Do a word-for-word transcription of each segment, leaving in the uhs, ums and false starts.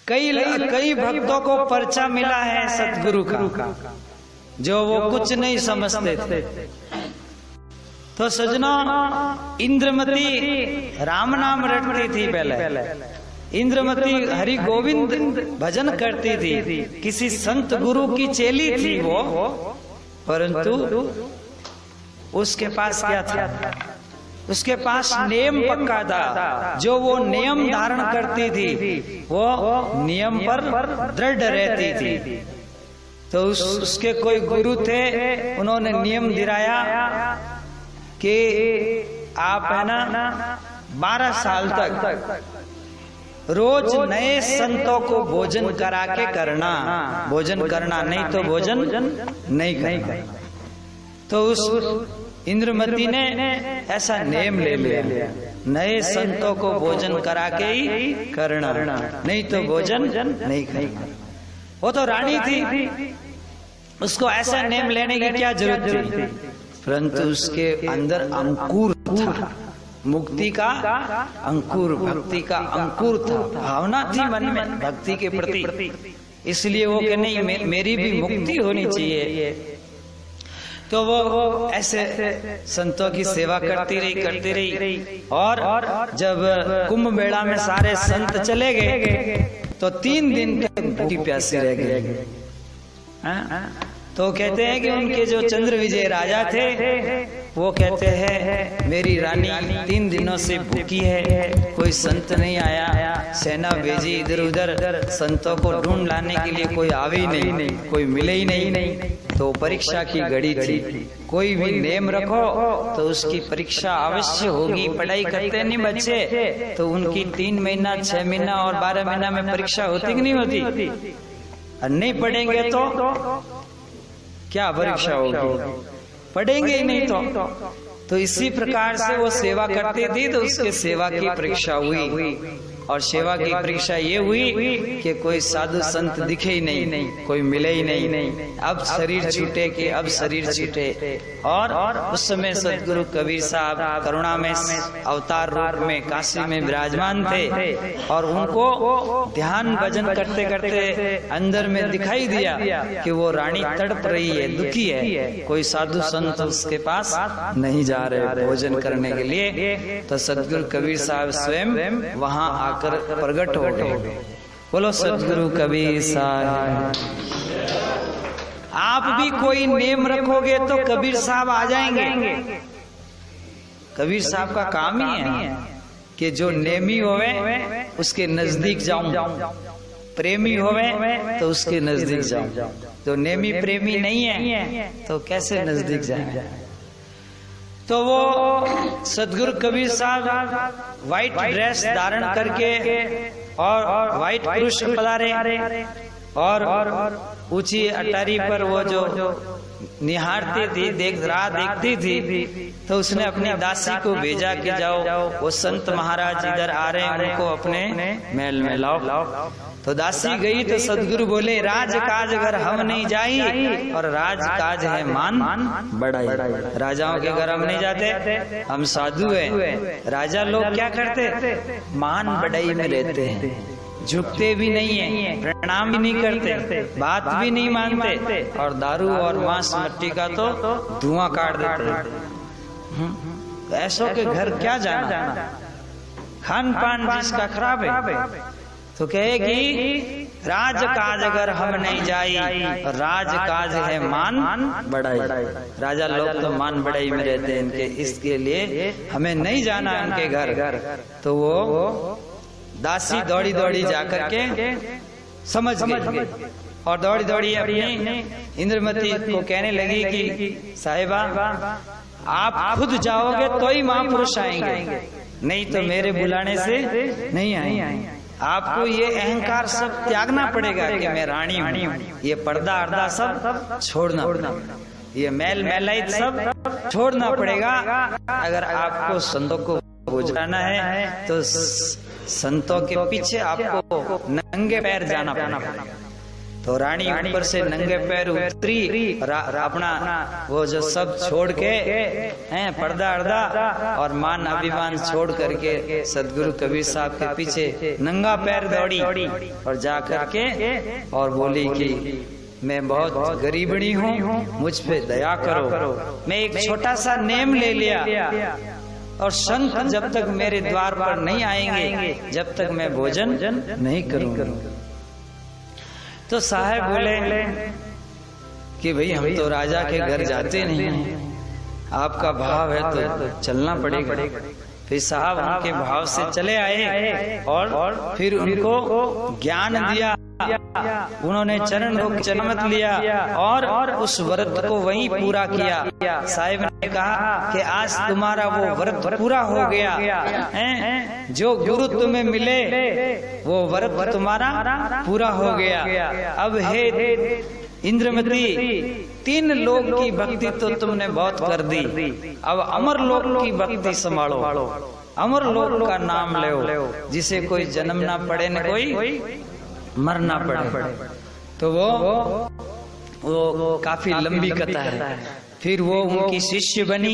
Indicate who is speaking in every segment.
Speaker 1: कई कई भक्तों को पर्चा मिला है सतगुरु का, जो वो कुछ नहीं समझते थे। तो सजना, इंद्रमती राम नाम रटती थी पहले, इंद्रमती हरि गोविंद भजन करती थी, किसी संत गुरु की चेली थी वो, परंतु उसके पास क्या था? उसके पास नियम पक्का था। जो वो नियम धारण करती थी वो नियम पर दृढ़ रहती थी। तो उस, उसके कोई गुरु थे, उन्होंने नियम दिलाया कि आप है ना बारह साल तक रोज नए संतों को भोजन करा के करना, भोजन करना, नहीं तो भोजन नहीं करना। तो उस इंद्रमती ने ऐसा नेम ले लिया, नए संतों को भोजन करा के ही करना, नहीं तो भोजन नहीं करना। वो तो रानी थी, उसको ऐसा नेम लेने की क्या जरूरत थी? परंतु उसके अंदर अंकुर था, मुक्ति का अंकुर, भक्ति का अंकुर था, भावना थी मन में भक्ति के प्रति। इसलिए वो कि नहीं, मे, मेरी भी मुक्ति होनी चाहिए। तो वो ऐसे संतों की सेवा करती रही करती रही और जब कुंभ मेला में सारे संत चले गए तो तीन दिन तक भूखी प्यासी रह गए। तो कहते हैं कि उनके जो चंद्र विजय राजा थे वो कहते हैं मेरी रानी तीन दिनों से भूखी है, कोई संत नहीं आया, सेना भेजी इधर उधर, संतों को ढूंढ लाने के लिए कोई आवे ही नहीं, कोई मिले ही नहीं। तो परीक्षा की घड़ी थी, कोई भी नेम रखो तो उसकी परीक्षा अवश्य होगी। पढ़ाई करते नहीं बच्चे तो उनकी तीन महीना छह महीना और बारह महीना में परीक्षा होती कि नहीं होती? और नहीं पढ़ेंगे तो क्या परीक्षा होगी? पढ़ेंगे ही नहीं तो तो इसी प्रकार से वो सेवा करती थी, तो उसके सेवा की परीक्षा हुई। और सेवा की परीक्षा ये हुई कि कोई साधु संत दिखे ही नहीं, नहीं कोई मिले ही नहीं, नहीं अब शरीर छूटे कि अब शरीर छूटे। और उस समय सदगुरु कबीर साहब करुणा में अवतार रूप में काशी में विराजमान थे और उनको ध्यान भजन करते करते अंदर में दिखाई दिया कि वो रानी तड़प रही है, दुखी है, कोई साधु संत उसके पास नहीं जा रहे भोजन करने के लिए। तो सदगुरु कबीर साहब स्वयं वहां आकर प्रकट हो गए। बोलो सदगुरु कबीर साहब। आप भी कोई नेम रखोगे तो कबीर साहब आ जाएंगे। कबीर साहब का काम ही है कि जो नेमी होवे उसके नजदीक जाऊं, प्रेमी होवे तो उसके नजदीक जाऊं। तो नेमी प्रेमी नहीं है तो कैसे नजदीक जाए? तो वो सदगुरु कबीर साहब व्हाइट ड्रेस धारण करके और व्हाइट पुरुष पधारे और ऊंची अटारी पर वो जो निहारती थी, देख राह देखती थी, तो उसने अपनी दासी को भेजा कि जाओ वो संत महाराज इधर आ रहे हैं, उनको अपने महल में लाओ। तो दासी गई तो सदगुरु बोले राज काज अगर हम नहीं जाई और राज काज है मान बढ़ाई। राजाओं के घर हम नहीं जाते, हम साधु हैं। राजा लोग क्या करते? मान बढ़ाई में रहते हैं, झुकते भी नहीं है, प्रणाम भी नहीं करते, बात भी नहीं मानते और दारू और मांस मट्टी का तो धुआं काट देते। ऐसों के घर क्या जाना? खान पान जिसका खराब है तो कहेगी राज काज अगर हम नहीं जाई, राज काज है मान बढ़ाई। राजा लोग तो मान बढ़ाई में रहते हैं, इनके इसके लिए हमें नहीं जाना उनके घर। तो वो दासी दौड़ी दौड़ी जाकर के समझ गई और दौड़ी दौड़ी अपनी इंद्रमती को कहने लगी कि साहिबा आप खुद जाओगे तो ही महापुरुष आएंगे, नहीं तो मेरे बुलाने से नहीं आएंगे। आपको ये अहंकार सब त्यागना पड़ेगा कि मैं रानी हूँ, ये पर्दा अर्दा सब छोड़ना पड़ेगा, ये मैल मैलाइत सब छोड़ना पड़ेगा। अगर आपको संतों को बुझाना है तो संतों के पीछे आपको नंगे पैर जाना पड़ेगा। तो रानी ऊपर से नंगे पैर उतरी, अपना वो जो सब छोड़ के हैं पर्दा अर्दा और मान अभिमान छोड़ करके सदगुरु कबीर साहब के पीछे नंगा पैर दौड़ी और जा करके और बोली कि मैं बहुत गरीबनी हूँ, मुझ पे दया करो। मैं एक छोटा सा नेम ले लिया और संत जब तक मेरे द्वार पर नहीं आएंगे जब तक मैं भोजन नहीं करूंगा। तो साहब बोले कि भाई हम तो राजा के घर जाते नहीं हैं, आपका भाव है तो चलना पड़ेगा। फिर साहब उनके भाव से चले आए और फिर उनको ज्ञान दिया, उन्होंने चरण को चरमत लिया और उस व्रत को वहीं पूरा किया। साहिब ने कहा कि आज तुम्हारा वो व्रत पूरा हो गया है, जो गुरु तुम्हें मिले वो व्रत तुम्हारा पूरा हो गया। अब हे इंद्रमती, तीन लोक की भक्ति तो तुमने बहुत कर दी, अब अमर लोक की भक्ति संभालो, अमर लोक का नाम लो, जिसे कोई जन्म ना पड़े न कोई मरना पड़े। तो वो वो काफी लंबी कथा है। फिर वो उनकी शिष्य बनी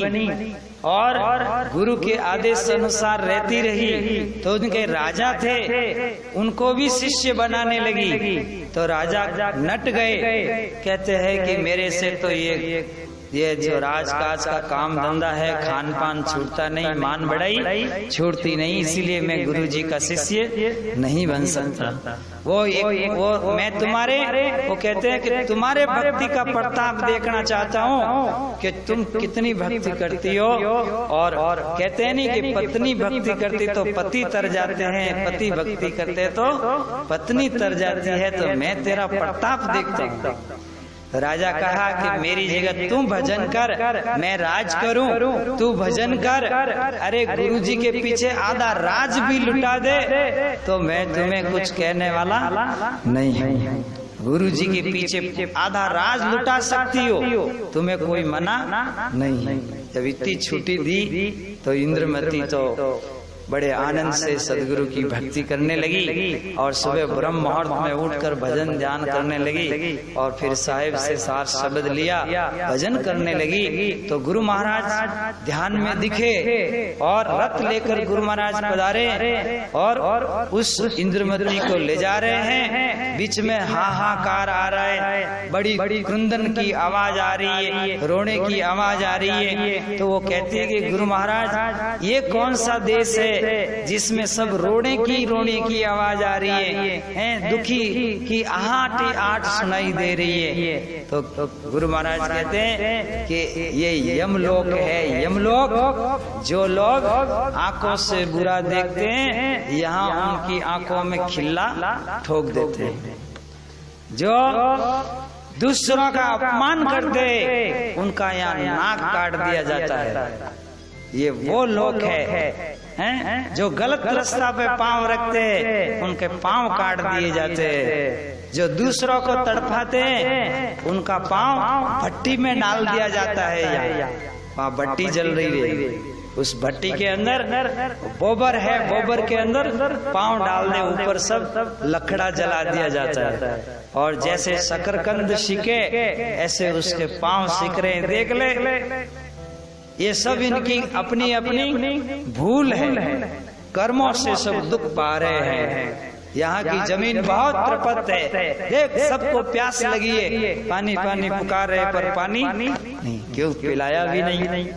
Speaker 1: और गुरु के आदेश अनुसार रहती रही। तो उनके राजा थे, उनको भी शिष्य बनाने लगी। तो राजा नट गए, कहते हैं कि मेरे से तो ये ये जो राजकाज का काम धंधा है, खान पान छूटता नहीं, मान बढ़ाई छूटती नहीं, इसीलिए मैं गुरु जी का शिष्य नहीं बन सकता। वो एक वो मैं तुम्हारे वो कहते हैं कि तुम्हारे भक्ति का प्रताप देखना चाहता हूँ कि तुम कितनी भक्ति करती हो। और, और कहते हैं नहीं कि पत्नी भक्ति करती तो पति तर जाते हैं, पति भक्ति करते तो पत्नी तर जाती है, तो मैं तेरा प्रताप देखता हूँ। राजा कहा कि मेरी जगह तू भजन कर, मैं राज करूं, तू भजन कर। अरे गुरुजी के पीछे आधा राज भी लुटा दे तो मैं तुम्हें कुछ कहने वाला नहीं है। गुरुजी के पीछे आधा राज लुटा सकती हो, तुम्हें कोई मना नहीं। जब इतनी छुट्टी दी तो इंद्रमती तो बड़े आनंद से सदगुरु की भक्ति करने लगी और सुबह ब्रह्म मुहूर्त में उठकर भजन ध्यान करने लगी। और फिर साहिब से सार शब्द लिया, भजन करने लगी। तो गुरु महाराज ध्यान में दिखे और रथ लेकर गुरु महाराज पधारे और उस इंद्रमती को ले जा रहे हैं। बीच में हाहाकार आ रहा है, बड़ी बड़ी क्रंदन की आवाज आ रही है, रोने की आवाज आ रही है। तो वो कहती है कि गुरु महाराज ये कौन सा देश है जिसमें सब रोने की रोने की आवाज आ रही है, हैं दुखी की आहट आठ सुनाई दे रही है। तो, तो गुरु महाराज कहते हैं कि ये यमलोक है, यमलोक। जो लोग आंखों से बुरा देखते हैं यहाँ उनकी आंखों में खिल्ला ठोक देते हैं, जो दूसरों का अपमान करते उनका यहाँ नाक काट दिया जाता है। ये वो लोग है हैं जो गलत रास्ता पे पांव रखते उनके पांव काट दिए जाते, जो दूसरों को तड़पाते उनका पांव भट्टी में डाल दिया जाता है। यहाँ वहाँ भट्टी जल रही है, उस भट्टी के अंदर गोबर है, गोबर के अंदर पांव डाल दे, ऊपर सब लकड़ा जला दिया जाता है। और जैसे शकरकंद सिके ऐसे उसके पांव सिक रहे, देख ले। ये सब इनकी अपनी अपनी भूल है, कर्मों से सब दुख पा रहे हैं। यहाँ की जमीन बहुत प्रपत है, देख सबको प्यास लगी है, पानी पानी पुकार रहे पर पानी नहीं, क्यों पिलाया भी नहीं।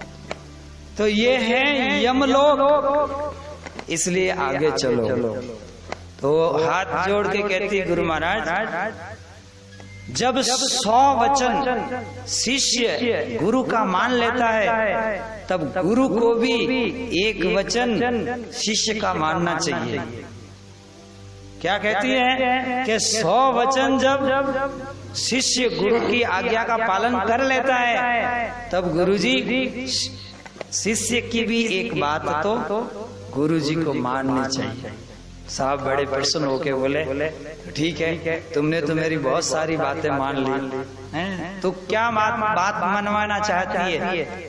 Speaker 1: तो ये है यमलोक, इसलिए आगे चलो। तो हाथ जोड़ के कहती गुरु महाराज, जब सौ वचन शिष्य गुरु का मान लेता है तब गुरु को भी एक वचन शिष्य का मानना चाहिए। क्या कहती है कि सौ वचन जब शिष्य गुरु की आज्ञा का पालन कर लेता है तब गुरुजी शिष्य की भी एक बात तो गुरुजी को माननी चाहिए। साहब बड़े प्रसन्न होके बोले, ठीक है, तुमने तो मेरी बहुत सारी बातें मान ली हैं, तो क्या बात बात मनवाना चाहती है?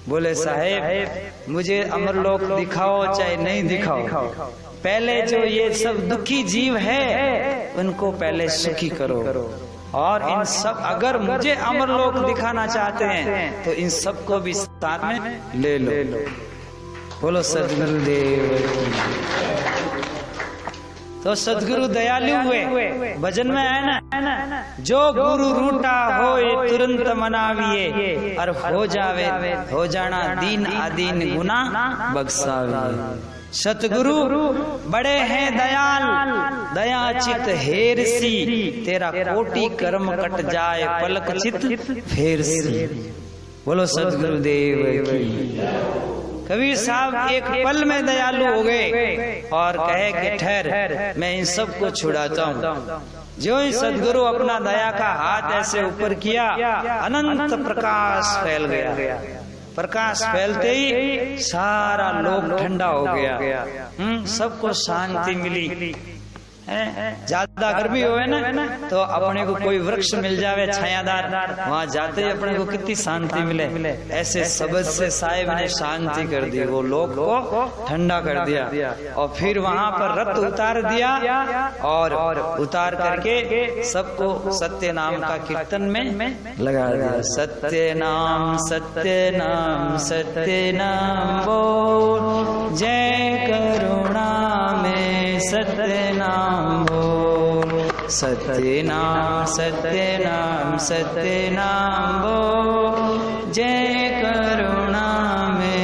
Speaker 1: बोले साहेब मुझे अमरलोक दिखाओ चाहे नहीं दिखाओ, पहले जो ये सब दुखी जीव है उनको पहले सुखी करो, और इन सब अगर मुझे अमरलोक दिखाना चाहते हैं तो इन सबको भी साथ में ले लो। बोलो सदगुरुदेव की। तो सदगुरु दयालु हुए। भजन में है ना, जो गुरु रूठा हो तुरंत मनाविए, और हो जावे हो जाना दीन आदीन गुना बख्शाविए। सतगुरु बड़े हैं दयाल, दया चित हेर सी, तेरा कोटि कर्म कट जाए पलक चित फेर सी। बोलो सदगुरुदेव की। कबीर साहब एक पल में दयालु हो गए और कहे कि ठहर मैं इन सब को छुड़ाता हूँ। जो ही सदगुरु अपना दया का हाथ ऐसे ऊपर किया, अनंत प्रकाश फैल गया। प्रकाश फैलते ही सारा लोक ठंडा हो गया, हम्म सबको शांति मिली। ज्यादा गर्मी होवे ना तो अपने को कोई वृक्ष मिल जावे छायादार, वहाँ जाते ही अपने को कितनी शांति मिले। ऐसे शब्द से साहिब ने शांति कर दी, वो लोग को ठंडा कर दिया। और फिर वहाँ पर रथ उतार दिया, और उतार करके सबको सत्य नाम का कीर्तन में लगा दिया। सत्य नाम सत्य नाम सत्य नाम बोल, जय करुणा में सत्य नाम बोल। सत्य नाम सत्य नाम सत्य नाम बोल, जय करुणा में।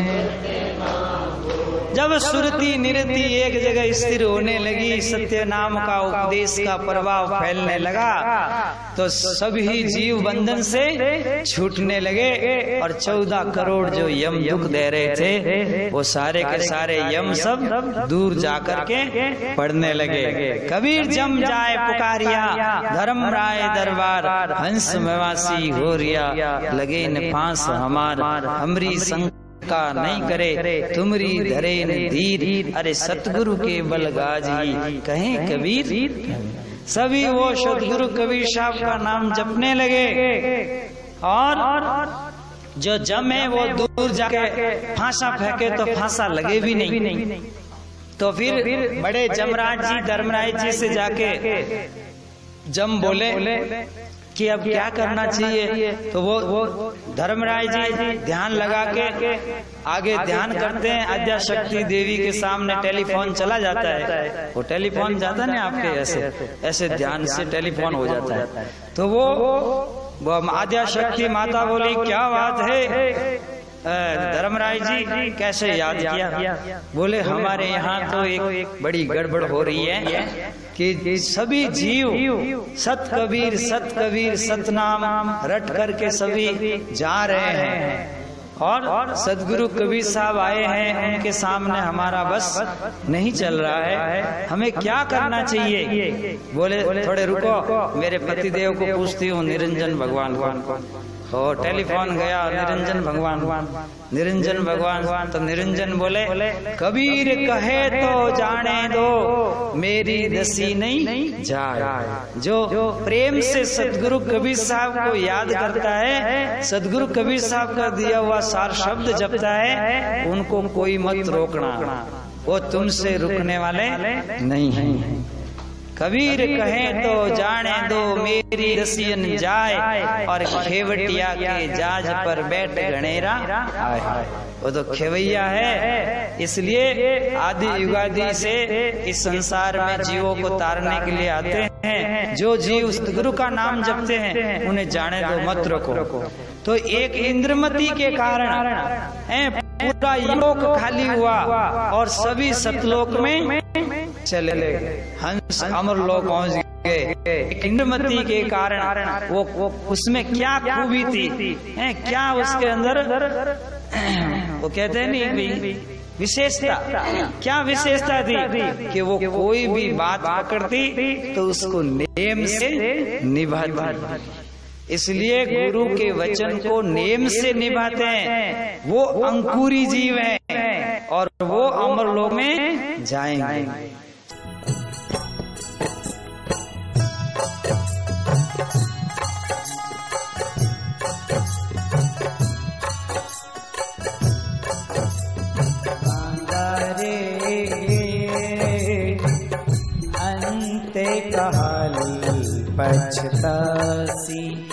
Speaker 1: जब सुरती निरति एक जगह स्थिर होने लगी, सत्य नाम का उपदेश का प्रभाव फैलने लगा, तो सभी जीव बंधन से छूटने लगे, और चौदह करोड़ जो यम दुख दे रहे थे वो सारे के सारे यम सब दूर जाकर के पड़ने लगे। कबीर जम जाए पुकारिया, धर्म राय दरबार, हंस मवासी हो रिया, लगे न फांस हमार, हमरी संग का नहीं करे तुमरी धरे न धीर, अरे सतगुरु के बलगाजी कहें कबीर। सभी वो सतगुरु कबीर साहब का नाम जपने लगे, और जो जम है वो दूर जाके फांसा फेंके तो फांसा लगे भी नहीं। तो फिर बड़े जमराज जी धर्मराज जी से जाके जम बोले कि अब क्या करना चाहिए। तो वो वो धर्मराज जी ध्यान लगा के आगे ध्यान करते हैं, आद्या शक्ति देवी के सामने टेलीफोन चला जाता है। वो टेलीफोन जाता है ना आपके, ऐसे ऐसे ध्यान से टेलीफोन हो जाता है। तो वो वो आद्या शक्ति माता बोली क्या बात है धर्मराज जी, कैसे याद किया। बोले हमारे यहाँ तो एक बड़ी गड़बड़ हो रही है कि सभी जीव सत कबीर सत कबीर सतनाम रट करके सभी जा रहे हैं, और सदगुरु कबीर साहब आए हैं, उनके सामने हमारा बस नहीं चल रहा है, हमें क्या करना चाहिए। बोले थोड़े रुको, मेरे पतिदेव को पूछती हूँ, निरंजन भगवान को। और टेलीफोन गया, निरंजन भगवान निरंजन भगवान तो निरंजन बोले कबीर कहे तो जाने दो, मेरी दसी नहीं जाए। जो प्रेम से सदगुरु कबीर साहब को याद करता है, सदगुरु कबीर साहब का दिया हुआ सार शब्द जपता है, उनको कोई मत रोकना, वो तुमसे रुकने वाले नहीं हैं। कबीर कहे तो जाने दो, मेरी रसियन जाए, और खेवटिया के जाज पर बैठ गणेरा आए। वो तो खेवैया है, इसलिए आदि युगादि से इस संसार में जीवों को तारने के लिए आते हैं। जो जीव उस गुरु का नाम जपते हैं उन्हें जाने दो, मत रोको। तो एक इंद्रमती के कारण पूरा लोक खाली हुआ, और सभी सतलोक में चले गए, हंस अमर लोक पहुंच गए। इंद्रमती के कारण वो, वो उसमें क्या खूबी थी, है क्या उसके अंदर, वो कहते हैं नहीं विशेषता, क्या विशेषता थी कि वो कोई भी बात पकड़ती तो उसको नेम से निभाती। इसलिए गुरु के वचन को नेम से निभाते हैं। वो अंकुरी जीव हैं और वो अमरलोक में जाएंगे। पछतासी।